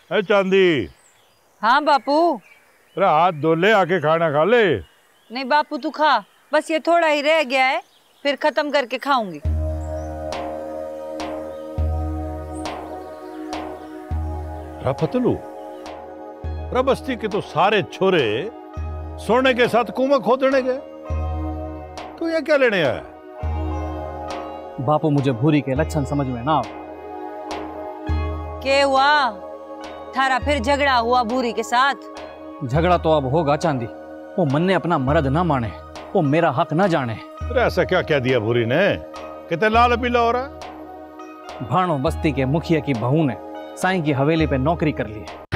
है चांदी। हाँ बापू। अरे हाथ धो ले, आके खाना खा ले। नहीं बापू तू खा, बस ये थोड़ा ही रह गया है, फिर खत्म करके खाऊंगी। पतलू, बस्ती के तो सारे छोरे सोने के साथ कुआं खोदने गए, तू ये क्या लेने आया? बापू मुझे भूरी के लक्षण समझ में ना। क्या हुआ? थारा फिर झगड़ा हुआ भूरी के साथ? झगड़ा तो अब होगा चांदी। वो मन ने अपना मर्द ना माने, वो मेरा हक ना जाने। अरे ऐसा क्या कह दिया भूरी ने, कितने लाल पीला हो रहा? भाणो बस्ती के मुखिया की बहू ने साईं की हवेली पे नौकरी कर ली है।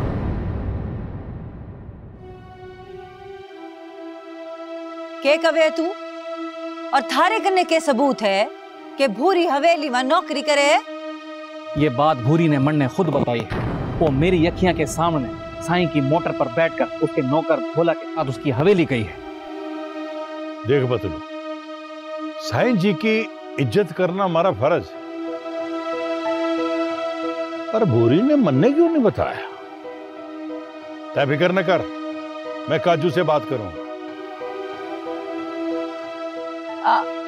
के कवे तू? और थारे कने के सबूत है कि भूरी हवेली में नौकरी करे? ये बात भूरी ने मन ने खुद बताई है। वो मेरी अखियां के सामने साईं की मोटर पर बैठकर उसके नौकर भोला के साथ उसकी हवेली गई है। देख बतलू, साईं जी की इज्जत करना हमारा फर्ज, पर भूरी ने मन ने क्यों नहीं बताया? तय फिक्र न कर, मैं काजू से बात करूंगा।